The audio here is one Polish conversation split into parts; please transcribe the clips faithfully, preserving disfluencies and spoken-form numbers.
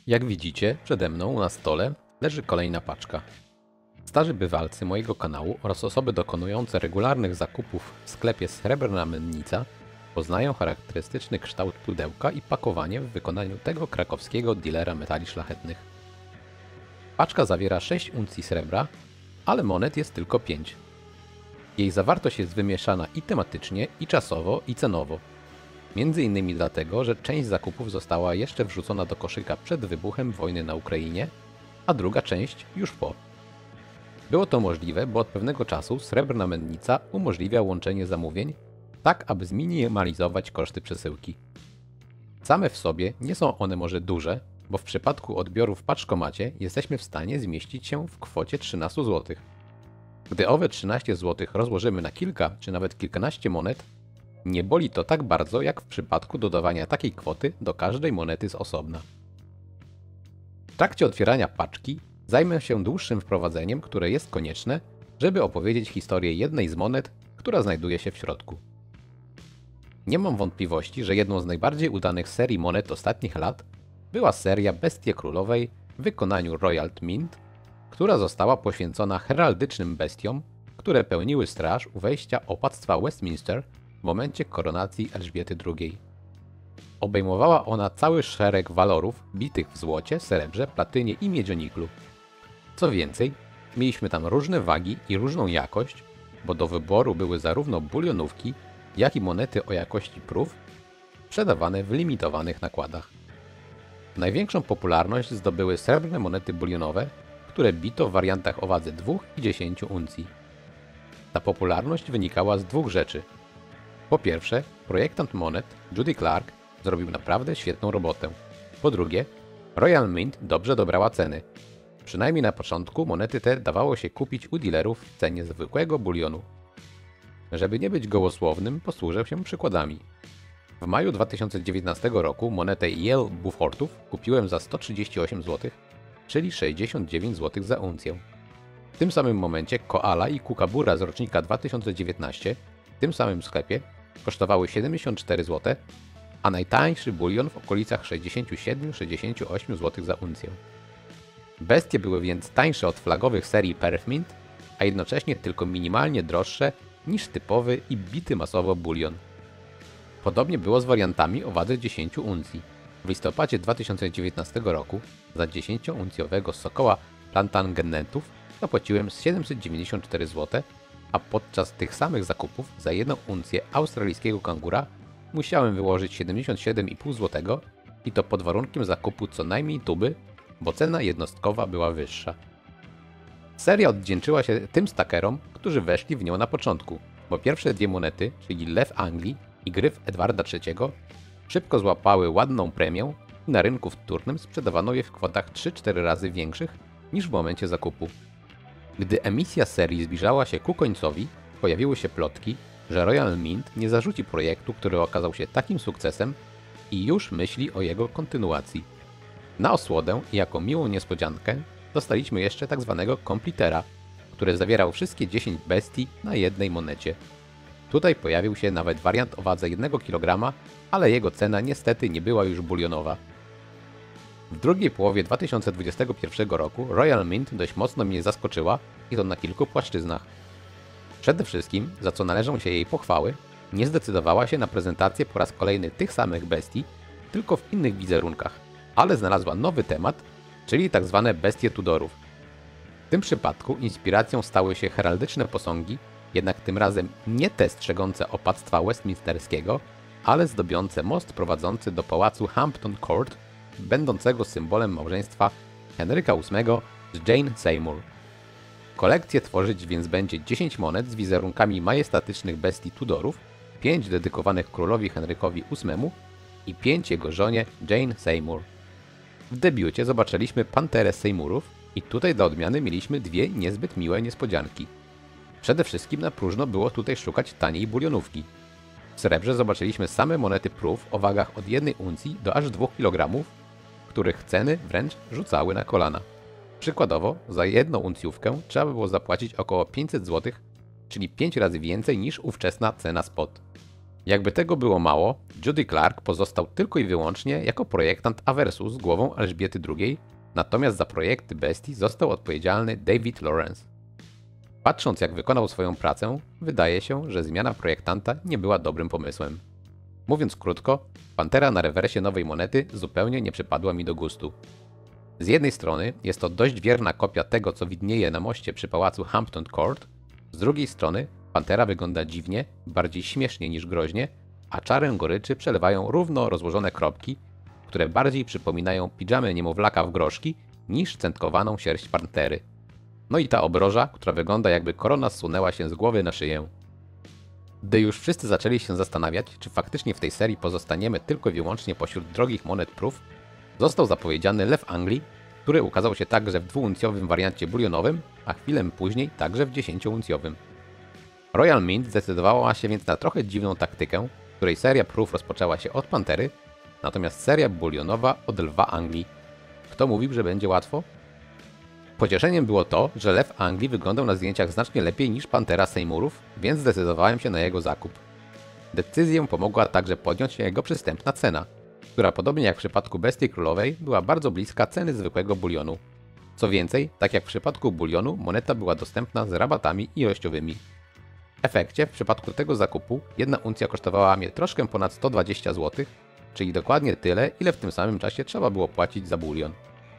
Jak widzicie, przede mną na stole leży kolejna paczka. Starzy bywalcy mojego kanału oraz osoby dokonujące regularnych zakupów w sklepie Srebrna Mennica poznają charakterystyczny kształt pudełka i pakowanie w wykonaniu tego krakowskiego dealera metali szlachetnych. Paczka zawiera sześć uncji srebra, ale monet jest tylko pięć. Jej zawartość jest wymieszana i tematycznie, i czasowo, i cenowo. Między innymi dlatego, że część zakupów została jeszcze wrzucona do koszyka przed wybuchem wojny na Ukrainie, a druga część już po. Było to możliwe, bo od pewnego czasu Srebrna Mennica umożliwia łączenie zamówień, tak aby zminimalizować koszty przesyłki. Same w sobie nie są one może duże, bo w przypadku odbioru w paczkomacie jesteśmy w stanie zmieścić się w kwocie trzynastu złotych. Gdy owe trzynaście złotych rozłożymy na kilka czy nawet kilkanaście monet, nie boli to tak bardzo jak w przypadku dodawania takiej kwoty do każdej monety z osobna. W trakcie otwierania paczki zajmę się dłuższym wprowadzeniem, które jest konieczne, żeby opowiedzieć historię jednej z monet, która znajduje się w środku. Nie mam wątpliwości, że jedną z najbardziej udanych serii monet ostatnich lat była seria Bestie Królowej w wykonaniu Royal Mint, która została poświęcona heraldycznym bestiom, które pełniły straż u wejścia opactwa Westminster w momencie koronacji Elżbiety drugiej. Obejmowała ona cały szereg walorów bitych w złocie, srebrze, platynie i miedzioniklu. Co więcej, mieliśmy tam różne wagi i różną jakość, bo do wyboru były zarówno bulionówki, jak i monety o jakości proof, sprzedawane w limitowanych nakładach. Największą popularność zdobyły srebrne monety bulionowe, które bito w wariantach o wadze dwóch i dziesięciu uncji. Ta popularność wynikała z dwóch rzeczy. Po pierwsze, projektant monet, Judy Clark, zrobił naprawdę świetną robotę. Po drugie, Royal Mint dobrze dobrała ceny. Przynajmniej na początku monety te dawało się kupić u dealerów w cenie zwykłego bulionu. Żeby nie być gołosłownym, posłużę się przykładami. W maju dwa tysiące dziewiętnastego roku monetę Yale Beaufortów kupiłem za sto trzydzieści osiem złotych, czyli sześćdziesiąt dziewięć złotych za uncję. W tym samym momencie Koala i Kukabura z rocznika dwa tysiące dziewiętnastego w tym samym sklepie kosztowały siedemdziesiąt cztery złote, a najtańszy bulion w okolicach sześćdziesiąt siedem do sześćdziesięciu ośmiu złotych za uncję. Bestie były więc tańsze od flagowych serii Perfmint, a jednocześnie tylko minimalnie droższe niż typowy i bity masowo bulion. Podobnie było z wariantami o wadze dziesięciu uncji. W listopadzie dwa tysiące dziewiętnastego roku za dziesięciouncjowego sokoła Plantagenetów zapłaciłem siedemset dziewięćdziesiąt cztery złote, a podczas tych samych zakupów za jedną uncję australijskiego kangura musiałem wyłożyć siedemdziesiąt siedem i pół złotego i to pod warunkiem zakupu co najmniej tuby, bo cena jednostkowa była wyższa. Seria odwdzięczyła się tym stakerom, którzy weszli w nią na początku, bo pierwsze dwie monety, czyli Lew Anglii i Gryf Edwarda trzeciego, szybko złapały ładną premię i na rynku wtórnym sprzedawano je w kwotach trzy cztery razy większych niż w momencie zakupu. Gdy emisja serii zbliżała się ku końcowi, pojawiły się plotki, że Royal Mint nie zarzuci projektu, który okazał się takim sukcesem i już myśli o jego kontynuacji. Na osłodę i jako miłą niespodziankę dostaliśmy jeszcze tzw. komplitera, który zawierał wszystkie dziesięć bestii na jednej monecie. Tutaj pojawił się nawet wariant o wadze jednego kilograma, ale jego cena niestety nie była już bulionowa. W drugiej połowie dwa tysiące dwudziestego pierwszego roku Royal Mint dość mocno mnie zaskoczyła i to na kilku płaszczyznach. Przede wszystkim, za co należą się jej pochwały, nie zdecydowała się na prezentację po raz kolejny tych samych bestii, tylko w innych wizerunkach, ale znalazła nowy temat, czyli tzw. bestie Tudorów. W tym przypadku inspiracją stały się heraldyczne posągi, jednak tym razem nie te strzegące opactwa westminsterskiego, ale zdobiące most prowadzący do pałacu Hampton Court, będącego symbolem małżeństwa Henryka ósmego z Jane Seymour. Kolekcję tworzyć więc będzie dziesięć monet z wizerunkami majestatycznych bestii Tudorów, pięć dedykowanych królowi Henrykowi ósmemu i pięć jego żonie Jane Seymour. W debiucie zobaczyliśmy panterę Seymourów i tutaj dla odmiany mieliśmy dwie niezbyt miłe niespodzianki. Przede wszystkim na próżno było tutaj szukać taniej bulionówki. W srebrze zobaczyliśmy same monety proof o wagach od jednej uncji do aż dwóch kilogramów, których ceny wręcz rzucały na kolana. Przykładowo, za jedną uncjówkę trzeba było zapłacić około pięćset złotych, czyli pięć razy więcej niż ówczesna cena spot. Jakby tego było mało, Judy Clark pozostał tylko i wyłącznie jako projektant Aversu z głową Elżbiety drugiej, natomiast za projekty bestii został odpowiedzialny David Lawrence. Patrząc jak wykonał swoją pracę, wydaje się, że zmiana projektanta nie była dobrym pomysłem. Mówiąc krótko, pantera na rewersie nowej monety zupełnie nie przypadła mi do gustu. Z jednej strony jest to dość wierna kopia tego, co widnieje na moście przy pałacu Hampton Court, z drugiej strony pantera wygląda dziwnie, bardziej śmiesznie niż groźnie, a czarę goryczy przelewają równo rozłożone kropki, które bardziej przypominają pidżamę niemowlaka w groszki niż centkowaną sierść pantery. No i ta obroża, która wygląda jakby korona zsunęła się z głowy na szyję. Gdy już wszyscy zaczęli się zastanawiać, czy faktycznie w tej serii pozostaniemy tylko i wyłącznie pośród drogich monet prób, został zapowiedziany Lew Anglii, który ukazał się także w dwuuncjowym wariancie bulionowym, a chwilę później także w dziesięciouncjowym. Royal Mint zdecydowała się więc na trochę dziwną taktykę, w której seria prób rozpoczęła się od pantery, natomiast seria bulionowa od Lwa Anglii. Kto mówił, że będzie łatwo? Pocieszeniem było to, że Lew Anglii wyglądał na zdjęciach znacznie lepiej niż pantera Seymourów, więc zdecydowałem się na jego zakup. Decyzję pomogła także podjąć się jego przystępna cena, która podobnie jak w przypadku Bestii Królowej była bardzo bliska ceny zwykłego bulionu. Co więcej, tak jak w przypadku bulionu, moneta była dostępna z rabatami ilościowymi. W efekcie, w przypadku tego zakupu, jedna uncja kosztowała mnie troszkę ponad sto dwadzieścia złotych, czyli dokładnie tyle, ile w tym samym czasie trzeba było płacić za bulion.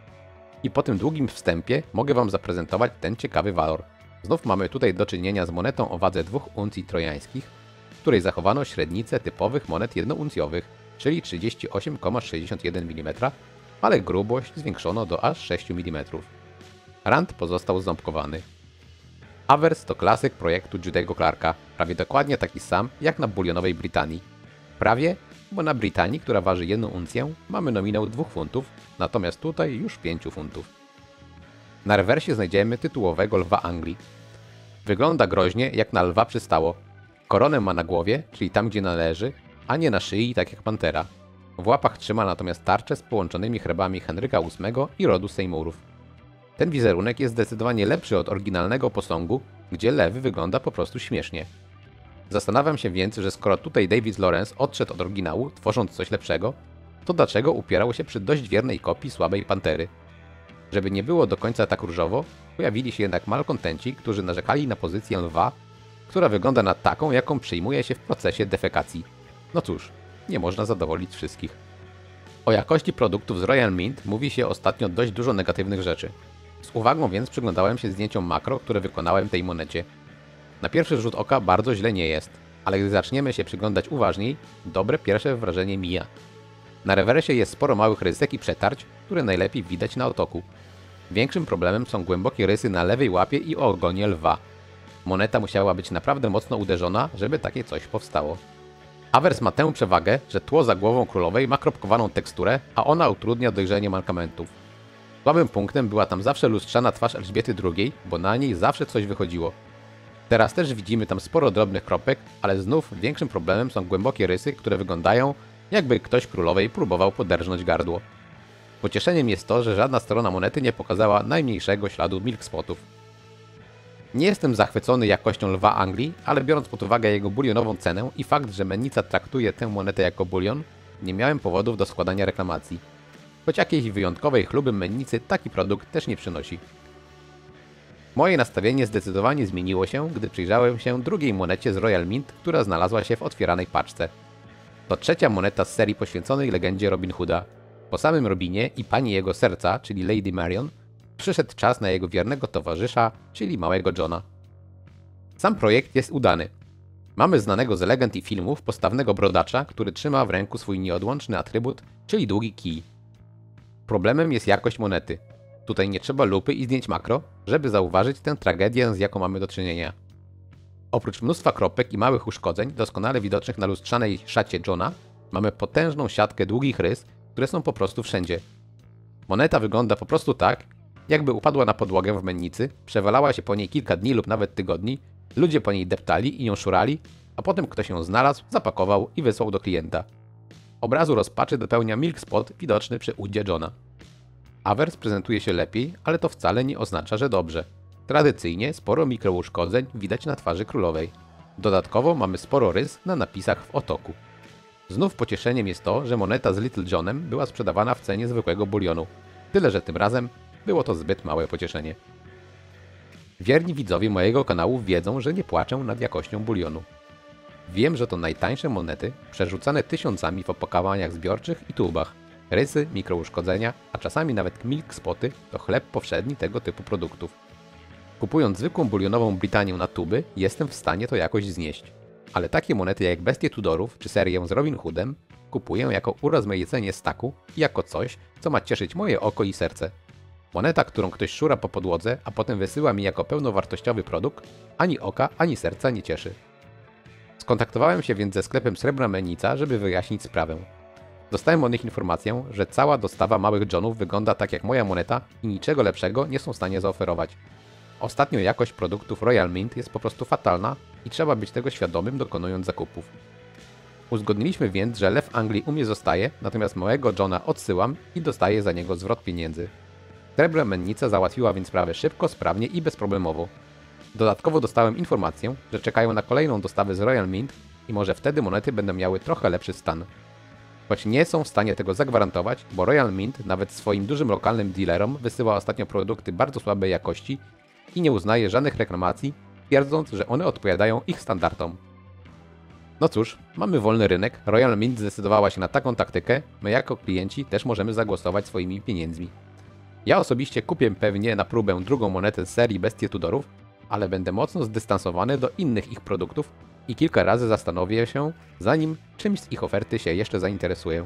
I po tym długim wstępie mogę Wam zaprezentować ten ciekawy walor. Znów mamy tutaj do czynienia z monetą o wadze dwóch uncji trojańskich, w której zachowano średnicę typowych monet jednouncjowych, czyli trzydzieści osiem przecinek sześćdziesiąt jeden milimetra, ale grubość zwiększono do aż sześć milimetrów. Rand pozostał ząbkowany. Avers to klasyk projektu Judy'ego Clarka, prawie dokładnie taki sam jak na bulionowej Brytanii. Prawie, bo na Brytanii, która waży jedną uncję, mamy nominał dwóch funtów, natomiast tutaj już pięciu funtów. Na rewersie znajdziemy tytułowego Lwa Anglii. Wygląda groźnie jak na lwa przystało. Koronę ma na głowie, czyli tam gdzie należy, a nie na szyi tak jak pantera. W łapach trzyma natomiast tarczę z połączonymi herbami Henryka ósmego i rodu Seymourów. Ten wizerunek jest zdecydowanie lepszy od oryginalnego posągu, gdzie lew wygląda po prostu śmiesznie. Zastanawiam się więc, że skoro tutaj David Lawrence odszedł od oryginału, tworząc coś lepszego, to dlaczego upierał się przy dość wiernej kopii słabej pantery? Żeby nie było do końca tak różowo, pojawili się jednak malkontenci, którzy narzekali na pozycję lwa, która wygląda na taką, jaką przyjmuje się w procesie defekacji. No cóż, nie można zadowolić wszystkich. O jakości produktów z Royal Mint mówi się ostatnio dość dużo negatywnych rzeczy. Z uwagą więc przyglądałem się zdjęciom makro, które wykonałem tej monecie. Na pierwszy rzut oka bardzo źle nie jest, ale gdy zaczniemy się przyglądać uważniej, dobre pierwsze wrażenie mija. Na rewersie jest sporo małych rysek i przetarć, które najlepiej widać na otoku. Większym problemem są głębokie rysy na lewej łapie i ogonie lwa. Moneta musiała być naprawdę mocno uderzona, żeby takie coś powstało. Avers ma tę przewagę, że tło za głową królowej ma kropkowaną teksturę, a ona utrudnia dojrzenie mankamentów. Słabym punktem była tam zawsze lustrzana twarz Elżbiety drugiej, bo na niej zawsze coś wychodziło. Teraz też widzimy tam sporo drobnych kropek, ale znów większym problemem są głębokie rysy, które wyglądają, jakby ktoś królowej próbował poderżnąć gardło. Pocieszeniem jest to, że żadna strona monety nie pokazała najmniejszego śladu milkspotów. Nie jestem zachwycony jakością Lwa Anglii, ale biorąc pod uwagę jego bulionową cenę i fakt, że mennica traktuje tę monetę jako bulion, nie miałem powodów do składania reklamacji. Choć jakiejś wyjątkowej chluby mennicy taki produkt też nie przynosi. Moje nastawienie zdecydowanie zmieniło się, gdy przyjrzałem się drugiej monecie z Royal Mint, która znalazła się w otwieranej paczce. To trzecia moneta z serii poświęconej legendzie Robin Hooda. Po samym Robinie i pani jego serca, czyli Lady Marion, przyszedł czas na jego wiernego towarzysza, czyli małego Johna. Sam projekt jest udany. Mamy znanego z legend i filmów postawnego brodacza, który trzyma w ręku swój nieodłączny atrybut, czyli długi kij. Problemem jest jakość monety. Tutaj nie trzeba lupy i zdjęć makro, żeby zauważyć tę tragedię, z jaką mamy do czynienia. Oprócz mnóstwa kropek i małych uszkodzeń, doskonale widocznych na lustrzanej szacie Johna, mamy potężną siatkę długich rys, które są po prostu wszędzie. Moneta wygląda po prostu tak, jakby upadła na podłogę w mennicy, przewalała się po niej kilka dni lub nawet tygodni, ludzie po niej deptali i ją szurali, a potem ktoś ją znalazł, zapakował i wysłał do klienta. Obrazu rozpaczy dopełnia milkspot widoczny przy udzie Johna. Avers prezentuje się lepiej, ale to wcale nie oznacza, że dobrze. Tradycyjnie sporo mikrouszkodzeń widać na twarzy królowej. Dodatkowo mamy sporo rys na napisach w otoku. Znów pocieszeniem jest to, że moneta z Little Johnem była sprzedawana w cenie zwykłego bulionu. Tyle, że tym razem było to zbyt małe pocieszenie. Wierni widzowie mojego kanału wiedzą, że nie płaczę nad jakością bulionu. Wiem, że to najtańsze monety, przerzucane tysiącami w opakowaniach zbiorczych i tubach. Rysy, mikrouszkodzenia, a czasami nawet milk spoty to chleb powszedni tego typu produktów. Kupując zwykłą bulionową Britanię na tuby, jestem w stanie to jakoś znieść. Ale takie monety jak Bestie Tudorów czy serię z Robin Hoodem kupuję jako urozmaicenie staku i jako coś, co ma cieszyć moje oko i serce. Moneta, którą ktoś szura po podłodze, a potem wysyła mi jako pełnowartościowy produkt, ani oka, ani serca nie cieszy. Skontaktowałem się więc ze sklepem Srebrna Mennica, żeby wyjaśnić sprawę. Dostałem od nich informację, że cała dostawa małych Johnów wygląda tak jak moja moneta i niczego lepszego nie są w stanie zaoferować. Ostatnio jakość produktów Royal Mint jest po prostu fatalna i trzeba być tego świadomym, dokonując zakupów. Uzgodniliśmy więc, że lew Anglii u mnie zostaje, natomiast małego Johna odsyłam i dostaję za niego zwrot pieniędzy. Srebrna Mennica załatwiła więc sprawę szybko, sprawnie i bezproblemowo. Dodatkowo dostałem informację, że czekają na kolejną dostawę z Royal Mint i może wtedy monety będą miały trochę lepszy stan. Choć nie są w stanie tego zagwarantować, bo Royal Mint nawet swoim dużym lokalnym dealerom wysyła ostatnio produkty bardzo słabej jakości i nie uznaje żadnych reklamacji, twierdząc, że one odpowiadają ich standardom. No cóż, mamy wolny rynek, Royal Mint zdecydowała się na taką taktykę, my jako klienci też możemy zagłosować swoimi pieniędzmi. Ja osobiście kupię pewnie na próbę drugą monetę z serii Bestie Tudorów, ale będę mocno zdystansowany do innych ich produktów i kilka razy zastanowię się, zanim czymś z ich oferty się jeszcze zainteresuję.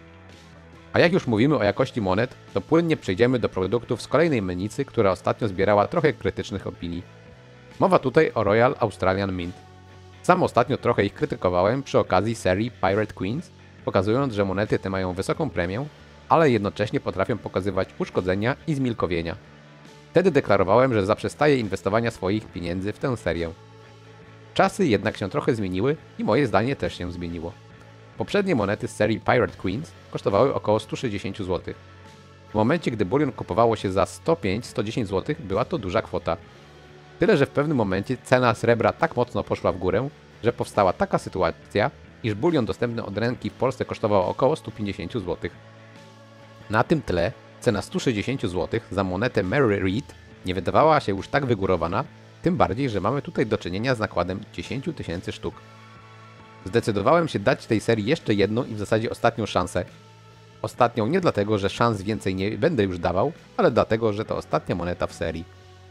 A jak już mówimy o jakości monet, to płynnie przejdziemy do produktów z kolejnej mennicy, która ostatnio zbierała trochę krytycznych opinii. Mowa tutaj o Royal Australian Mint. Sam ostatnio trochę ich krytykowałem przy okazji serii Pirate Queens, pokazując, że monety te mają wysoką premię, ale jednocześnie potrafią pokazywać uszkodzenia i zmilkowienia. Wtedy deklarowałem, że zaprzestaję inwestowania swoich pieniędzy w tę serię. Czasy jednak się trochę zmieniły i moje zdanie też się zmieniło. Poprzednie monety z serii Pirate Queens kosztowały około sto sześćdziesiąt złotych. W momencie, gdy bulion kupowało się za sto pięć do stu dziesięciu złotych, była to duża kwota. Tyle, że w pewnym momencie cena srebra tak mocno poszła w górę, że powstała taka sytuacja, iż bulion dostępny od ręki w Polsce kosztował około sto pięćdziesiąt złotych. Na tym tle cena sto sześćdziesiąt złotych za monetę Mary Read nie wydawała się już tak wygórowana, tym bardziej, że mamy tutaj do czynienia z nakładem dziesięć tysięcy sztuk. Zdecydowałem się dać tej serii jeszcze jedną i w zasadzie ostatnią szansę. Ostatnią nie dlatego, że szans więcej nie będę już dawał, ale dlatego, że to ostatnia moneta w serii.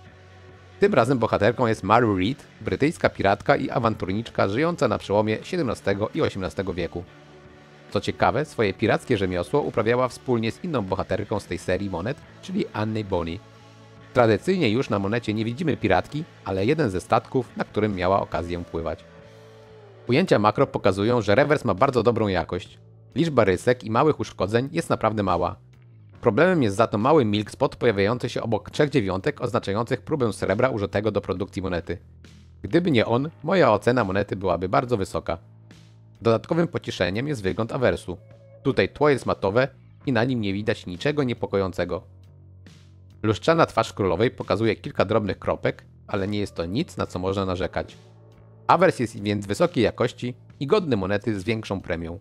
Tym razem bohaterką jest Mary Read, brytyjska piratka i awanturniczka żyjąca na przełomie siedemnastego i osiemnastego wieku. Co ciekawe, swoje pirackie rzemiosło uprawiała wspólnie z inną bohaterką z tej serii monet, czyli Annie Bonny. Tradycyjnie już na monecie nie widzimy piratki, ale jeden ze statków, na którym miała okazję pływać. Ujęcia makro pokazują, że rewers ma bardzo dobrą jakość. Liczba rysek i małych uszkodzeń jest naprawdę mała. Problemem jest za to mały milk spot pojawiający się obok trzech dziewiątek oznaczających próbę srebra użytego do produkcji monety. Gdyby nie on, moja ocena monety byłaby bardzo wysoka. Dodatkowym pocieszeniem jest wygląd awersu. Tutaj tło jest matowe i na nim nie widać niczego niepokojącego. Lustrzana twarz królowej pokazuje kilka drobnych kropek, ale nie jest to nic, na co można narzekać. Awers jest więc wysokiej jakości i godny monety z większą premią.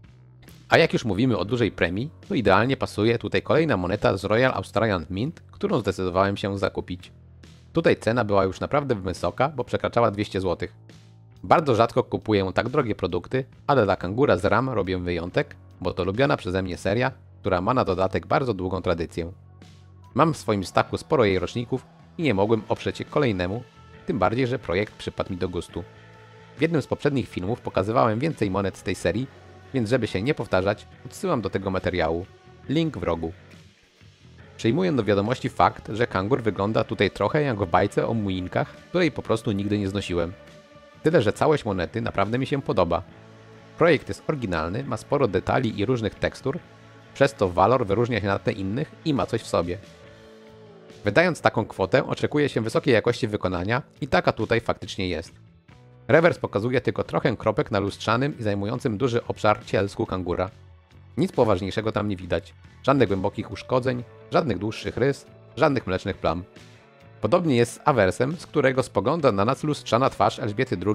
A jak już mówimy o dużej premii, to idealnie pasuje tutaj kolejna moneta z Royal Australian Mint, którą zdecydowałem się zakupić. Tutaj cena była już naprawdę wysoka, bo przekraczała dwieście złotych. Bardzo rzadko kupuję tak drogie produkty, ale dla Kangura z RAM robię wyjątek, bo to lubiana przeze mnie seria, która ma na dodatek bardzo długą tradycję. Mam w swoim staku sporo jej roczników i nie mogłem oprzeć się kolejnemu, tym bardziej, że projekt przypadł mi do gustu. W jednym z poprzednich filmów pokazywałem więcej monet z tej serii, więc żeby się nie powtarzać, odsyłam do tego materiału. Link w rogu. Przyjmuję do wiadomości fakt, że kangur wygląda tutaj trochę jak w bajce o muinkach, której po prostu nigdy nie znosiłem. Tyle, że całość monety naprawdę mi się podoba. Projekt jest oryginalny, ma sporo detali i różnych tekstur, przez to walor wyróżnia się na tle innych i ma coś w sobie. Wydając taką kwotę, oczekuje się wysokiej jakości wykonania i taka tutaj faktycznie jest. Rewers pokazuje tylko trochę kropek na lustrzanym i zajmującym duży obszar cielsku kangura. Nic poważniejszego tam nie widać. Żadnych głębokich uszkodzeń, żadnych dłuższych rys, żadnych mlecznych plam. Podobnie jest z awersem, z którego spogląda na nas lustrzana twarz Elżbiety drugiej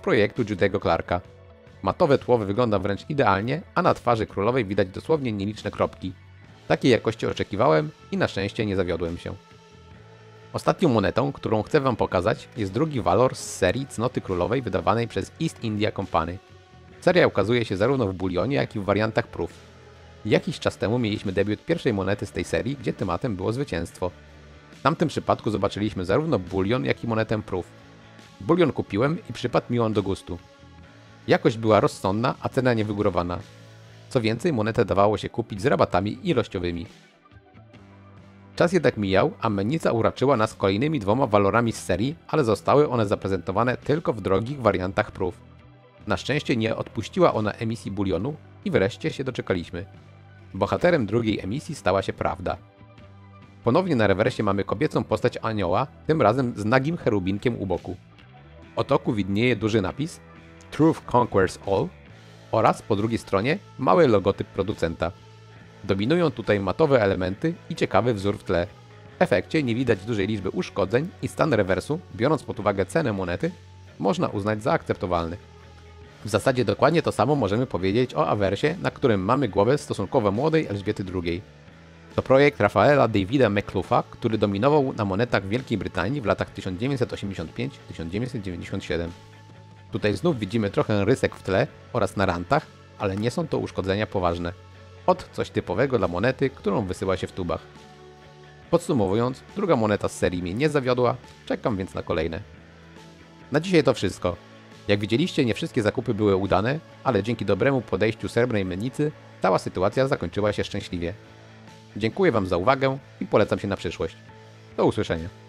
projektu Jude'ego Clarka. Matowe tło wygląda wręcz idealnie, a na twarzy królowej widać dosłownie nieliczne kropki. Takiej jakości oczekiwałem i na szczęście nie zawiodłem się. Ostatnią monetą, którą chcę wam pokazać, jest drugi walor z serii Cnoty Królowej wydawanej przez East India Company. Seria ukazuje się zarówno w bulionie, jak i w wariantach proof. Jakiś czas temu mieliśmy debiut pierwszej monety z tej serii, gdzie tematem było zwycięstwo. W tamtym przypadku zobaczyliśmy zarówno bulion, jak i monetę proof. Bulion kupiłem i przypadł mi on do gustu. Jakość była rozsądna, a cena niewygórowana. Co więcej, monetę dawało się kupić z rabatami ilościowymi. Czas jednak mijał, a mennica uraczyła nas kolejnymi dwoma walorami z serii, ale zostały one zaprezentowane tylko w drogich wariantach proof. Na szczęście nie odpuściła ona emisji bulionu i wreszcie się doczekaliśmy. Bohaterem drugiej emisji stała się prawda. Ponownie na rewersie mamy kobiecą postać anioła, tym razem z nagim cherubinkiem u boku. W otoku widnieje duży napis Truth Conquers All oraz po drugiej stronie mały logotyp producenta. Dominują tutaj matowe elementy i ciekawy wzór w tle. W efekcie nie widać dużej liczby uszkodzeń i stan rewersu, biorąc pod uwagę cenę monety, można uznać za akceptowalny. W zasadzie dokładnie to samo możemy powiedzieć o awersie, na którym mamy głowę stosunkowo młodej Elżbiety drugiej. To projekt Rafaela Davida McCluffa, który dominował na monetach w Wielkiej Brytanii w latach tysiąc dziewięćset osiemdziesiąt pięć do tysiąc dziewięćset dziewięćdziesiąt siedem. Tutaj znów widzimy trochę rysek w tle oraz na rantach, ale nie są to uszkodzenia poważne. Ot coś typowego dla monety, którą wysyła się w tubach. Podsumowując, druga moneta z serii mnie nie zawiodła, czekam więc na kolejne. Na dzisiaj to wszystko. Jak widzieliście, nie wszystkie zakupy były udane, ale dzięki dobremu podejściu Srebrnej Mennicy cała sytuacja zakończyła się szczęśliwie. Dziękuję wam za uwagę i polecam się na przyszłość. Do usłyszenia.